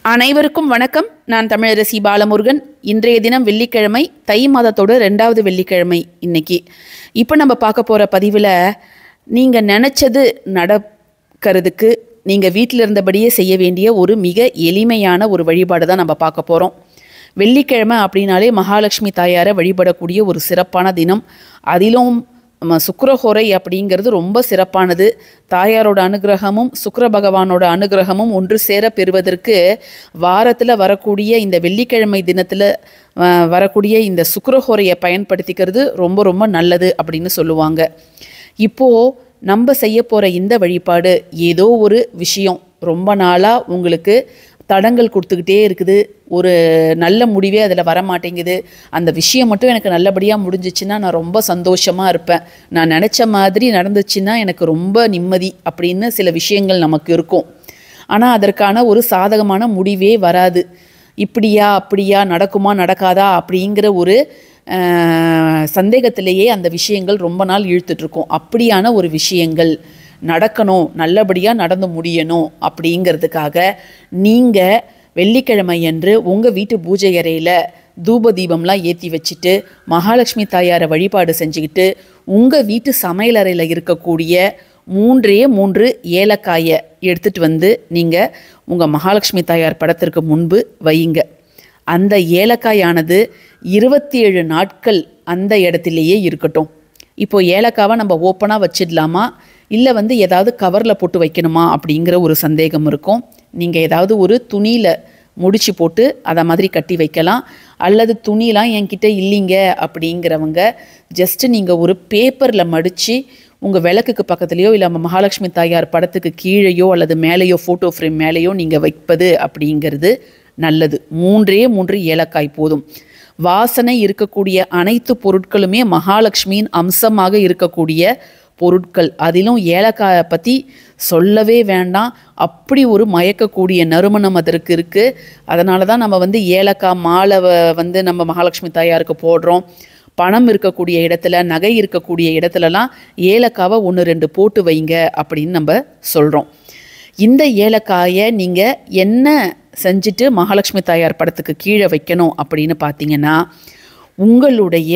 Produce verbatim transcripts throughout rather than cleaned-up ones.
அனைவருக்கும் வணக்கம். நான் தமிழரசி பாலமுருகன். இன்றைய தினம் வெள்ளிக்கிழமை, தை மாதத்தோட ரெண்டாவது வெள்ளிக்கிழமை இன்னைக்கு. இப்போ நம்ம பார்க்க போகிற பதிவில் நீங்கள் நினச்சது நடக்கிறதுக்கு நீங்கள் வீட்டில் இருந்தபடியே செய்ய வேண்டிய ஒரு மிக எளிமையான ஒரு வழிபாடு தான் நம்ம பார்க்க போகிறோம். வெள்ளிக்கிழமை அப்படின்னாலே மகாலட்சுமி தாயாரை வழிபடக்கூடிய ஒரு சிறப்பான தினம். அதிலும் சுக்கிரஹோரை அப்படிங்கிறது ரொம்ப சிறப்பானது. தாயாரோட அனுகிரகமும் சுக்கிர பகவானோட அனுகிரகமும் ஒன்று சேர பெறுவதற்கு வாரத்தில் வரக்கூடிய இந்த வெள்ளிக்கிழமை தினத்தில் வரக்கூடிய இந்த சுக்கிரஹோரையை பயன்படுத்திக்கிறது ரொம்ப ரொம்ப நல்லது அப்படின்னு சொல்லுவாங்க. இப்போது நம்ம செய்ய போகிற இந்த வழிபாடு ஏதோ ஒரு விஷயம் ரொம்ப நாளாக உங்களுக்கு தடங்கள் கொடுத்துக்கிட்டே இருக்குது, ஒரு நல்ல முடிவே அதில் வரமாட்டேங்குது, அந்த விஷயம் மட்டும் எனக்கு நல்லபடியாக முடிஞ்சிச்சுன்னா நான் ரொம்ப சந்தோஷமாக இருப்பேன், நான் நினச்ச மாதிரி நடந்துச்சுன்னா எனக்கு ரொம்ப நிம்மதி அப்படின்னு சில விஷயங்கள் நமக்கு இருக்கும். ஆனால் அதற்கான ஒரு சாதகமான முடிவே வராது. இப்படியா அப்படியா, நடக்குமா நடக்காதா அப்படிங்கிற ஒரு சந்தேகத்திலேயே அந்த விஷயங்கள் ரொம்ப நாள் இழுத்துட்ருக்கோம். அப்படியான ஒரு விஷயங்கள் நடக்கணும், நல்லபடியாக நடந்து முடியணும் அப்படிங்கிறதுக்காக நீங்கள் வெள்ளிக்கிழமை அன்று உங்கள் வீட்டு பூஜை அறையில் தூப தீபம்லாம் ஏற்றி வச்சுட்டு மகாலட்சுமி தாயாரை வழிபாடு செஞ்சுக்கிட்டு உங்கள் வீட்டு சமையலறையில் இருக்கக்கூடிய மூன்றே மூன்று ஏலக்காயை எடுத்துகிட்டு வந்து நீங்கள் உங்கள் மகாலட்சுமி தாயார் படத்திற்கு முன்பு வையுங்க. அந்த ஏலக்காயானது இருபத்தி ஏழு நாட்கள் அந்த இடத்துலையே இருக்கட்டும். இப்போது ஏலக்காவை நம்ம ஓப்பனாக வச்சிடலாமா, இல்லை வந்து ஏதாவது கவரில் போட்டு வைக்கணுமா அப்படிங்கிற ஒரு சந்தேகம் இருக்கும். நீங்கள் ஏதாவது ஒரு துணியில் முடிச்சு போட்டு அதை மாதிரி கட்டி வைக்கலாம். அல்லது துணிலாம் என்கிட்ட இல்லைங்க அப்படிங்கிறவங்க ஜஸ்ட்டு நீங்கள் ஒரு பேப்பரில் மடித்து உங்கள் விளக்குக்கு பக்கத்துலேயோ இல்லை மகாலட்சுமி தாயார் படத்துக்கு கீழேயோ அல்லது மேலேயோ ஃபோட்டோ ஃப்ரேம் மேலேயோ நீங்கள் வைப்பது அப்படிங்கிறது நல்லது. மூன்றே மூன்று ஏலக்காய் போதும். வாசனை இருக்கக்கூடிய அனைத்து பொருட்களுமே மகாலட்சுமியின் அம்சமாக இருக்கக்கூடிய பொருட்கள். அதிலும் ஏலக்காயை பற்றி சொல்லவே வேண்டாம். அப்படி ஒரு மயக்கக்கூடிய நறுமணம் அதற்கு இருக்குது. அதனால தான் நம்ம வந்து ஏலக்காய் மாலை வந்து நம்ம மகாலட்சுமி தாயாருக்கு போடுறோம். பணம் இருக்கக்கூடிய இடத்துல, நகை இருக்கக்கூடிய இடத்துலலாம் ஏலக்காவை ஒன்று ரெண்டு போட்டு வைங்க அப்படின்னு நம்ம சொல்கிறோம். இந்த ஏலக்காயை நீங்கள் என்ன செஞ்சுட்டு மகாலட்சுமி தாயார் படத்துக்கு கீழே வைக்கணும் அப்படின்னு பார்த்தீங்கன்னா, உங்களுடைய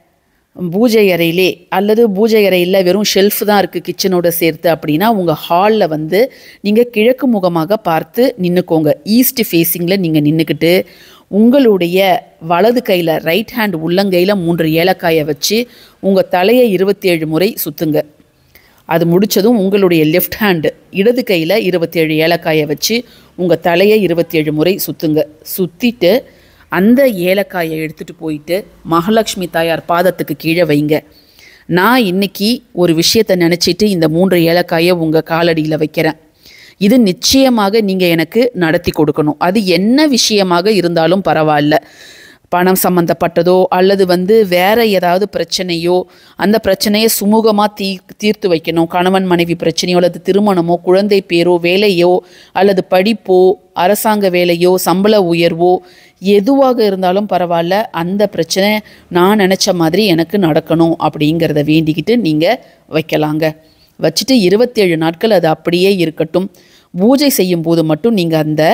பூஜை அறையிலே அல்லது பூஜை அறையில் வெறும் ஷெல்ஃப் தான் இருக்குது கிச்சனோட சேர்த்து அப்படின்னா உங்கள் ஹாலில் வந்து நீங்கள் கிழக்கு முகமாக பார்த்து நின்றுக்கோங்க. ஈஸ்ட் ஃபேஸிங்கில் நீங்கள் நின்றுக்கிட்டு உங்களுடைய வலது கையில் ரைட் ஹேண்ட் உள்ளங்கையில் மூன்று ஏலக்காயை வச்சு உங்கள் தலையை இருபத்தி ஏழு முறை சுற்றுங்க. அது முடித்ததும் உங்களுடைய லெஃப்ட் ஹேண்டு இடது கையில் இருபத்தேழு ஏலக்காயை வச்சு உங்கள் தலையை இருபத்தி ஏழு முறை சுற்றுங்க. சுற்றிட்டு அந்த ஏலக்காயை எடுத்துகிட்டு போயிட்டு மகாலட்சுமி தாயார் பாதத்துக்கு கீழே வைங்க. நான் இன்றைக்கி ஒரு விஷயத்தை நினச்சிட்டு இந்த மூன்று ஏலக்காயை உங்கள் காலடியில் வைக்கிறேன். இது நிச்சயமாக நீங்கள் எனக்கு நடத்தி கொடுக்கணும். அது என்ன விஷயமாக இருந்தாலும் பரவாயில்ல. பணம் சம்மந்தப்பட்டதோ அல்லது வந்து வேறு ஏதாவது பிரச்சனையோ, அந்த பிரச்சனையை சுமூகமாக தீ தீர்த்து வைக்கணும். கணவன் மனைவி பிரச்சனையோ அல்லது திருமணமோ, குழந்தை பேரோ, வேலையோ அல்லது படிப்போ, அரசாங்க வேலையோ, சம்பள உயர்வோ, எதுவாக இருந்தாலும் பரவாயில்ல, அந்த பிரச்சனை நான் நினச்ச மாதிரி எனக்கு நடக்கணும் அப்படிங்கிறத வேண்டிக்கிட்டு நீங்கள் வைக்கலாங்க. வச்சுட்டு இருபத்தேழு நாட்கள் அது அப்படியே இருக்கட்டும். பூஜை செய்யும் போது மட்டும் நீங்கள் அந்த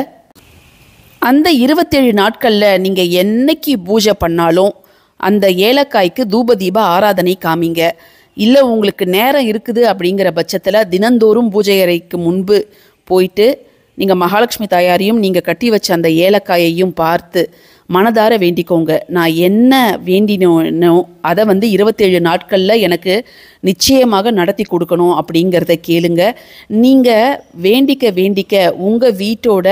அந்த இருபத்தேழு நாட்களில் நீங்கள் என்னைக்கு பூஜை பண்ணாலும் அந்த ஏலக்காய்க்கு தூப தீப ஆராதனை காமிங்க. இல்லை உங்களுக்கு நேரம் இருக்குது அப்படிங்கிற பட்சத்தில் தினந்தோறும் பூஜை அறைக்கு முன்பு போயிட்டு நீங்கள் மகாலட்சுமி தாயாரையும் நீங்கள் கட்டி வச்ச அந்த ஏலக்காயையும் பார்த்து மனதார வேண்டிக்கோங்க. நான் என்ன வேண்டினோ அதை வந்து இருபத்தேழு நாட்களில் எனக்கு நிச்சயமாக நடத்தி கொடுக்கணும் அப்படிங்கிறத கேளுங்க. நீங்கள் வேண்டிக்க வேண்டிக்க உங்கள் வீட்டோட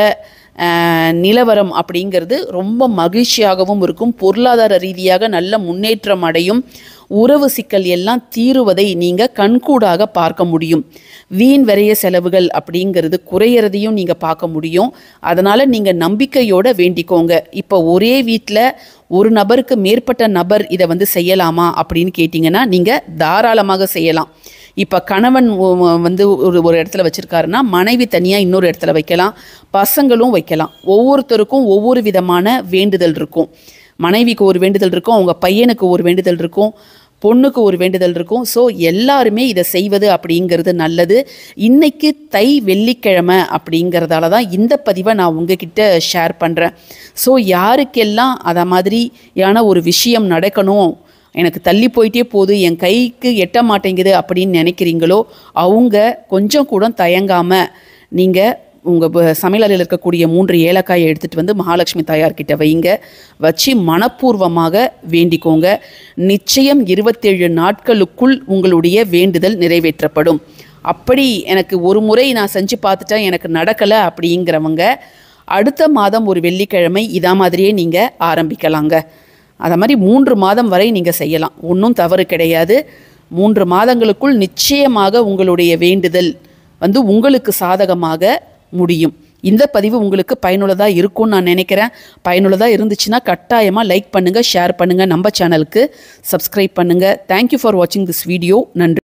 நிலவரம் அப்படிங்கிறது ரொம்ப மகிழ்ச்சியாகவும் இருக்கும். பொருளாதார ரீதியாக நல்ல முன்னேற்றம் அடையும். உறவு சிக்கல் எல்லாம் தீருவதை நீங்கள் கண்கூடாக பார்க்க முடியும். வீண் விரைய செலவுகள் அப்படிங்கிறது குறையிறதையும் நீங்கள் பார்க்க முடியும். அதனால் நீங்கள் நம்பிக்கையோடு வேண்டிக்கோங்க. இப்போ ஒரே வீட்டில் ஒரு நபருக்கு மேற்பட்ட நபர் இதை வந்து செய்யலாமா அப்படின்னு கேட்டிங்கன்னா நீங்கள் தாராளமாக செய்யலாம். இப்போ கணவன் வந்து ஒரு ஒரு இடத்துல வச்சுருக்காருன்னா மனைவி தனியாக இன்னொரு இடத்துல வைக்கலாம், பசங்களும் வைக்கலாம். ஒவ்வொருத்தருக்கும் ஒவ்வொரு விதமான வேண்டுதல் இருக்கும். மனைவிக்கு ஒரு வேண்டுதல் இருக்கும், அவங்க பையனுக்கு ஒரு வேண்டுதல் இருக்கும், பொண்ணுக்கு ஒரு வேண்டுதல் இருக்கும். ஸோ எல்லாருமே இதை செய்வது அப்படிங்கிறது நல்லது. இன்னைக்கு தை வெள்ளிக்கிழமை அப்படிங்கிறதால தான் இந்த பதிவை நான் உங்ககிட்ட ஷேர் பண்ணுறேன். ஸோ யாருக்கெல்லாம் அதை மாதிரியான ஒரு விஷயம் நடக்கணும், எனக்கு தள்ளி போயிட்டே போகுது, என் கைக்கு எட்ட மாட்டேங்குது அப்படின்னு நினைக்கிறீங்களோ அவங்க கொஞ்சம் கூட தயங்காமல் நீங்கள் உங்கள் சமையலறையில் இருக்கக்கூடிய மூன்று ஏலக்காயை எடுத்துகிட்டு வந்து மகாலட்சுமி தாயார்கிட்ட வைங்க. வச்சு மனப்பூர்வமாக வேண்டிக்கோங்க. நிச்சயம் இருபத்தேழு நாட்களுக்குள் உங்களுடைய வேண்டுதல் நிறைவேற்றப்படும். அப்படி எனக்கு ஒரு முறை நான் செஞ்சு பார்த்துட்டேன் எனக்கு நடக்கலை அப்படிங்கிறவங்க அடுத்த மாதம் ஒரு வெள்ளிக்கிழமை இதா மாதிரியே நீங்கள் ஆரம்பிக்கலாங்க. அதை மாதிரி மூன்று மாதம் வரை நீங்கள் செய்யலாம். ஒன்றும் தவறு கிடையாது. மூன்று மாதங்களுக்குள் நிச்சயமாக உங்களுடைய வேண்டுதல் வந்து உங்களுக்கு சாதகமாக முடியும். இந்த பதிவு உங்களுக்கு பயனுள்ளதாக இருக்கும்னு நான் நினைக்கிறேன். பயனுள்ளதாக இருந்துச்சுன்னா கட்டாயமாக லைக் பண்ணுங்கள், ஷேர் பண்ணுங்கள், நம்ம சேனலுக்கு சப்ஸ்கிரைப் பண்ணுங்கள். தேங்க்யூ ஃபார் வாட்சிங் திஸ் வீடியோ. நன்றி.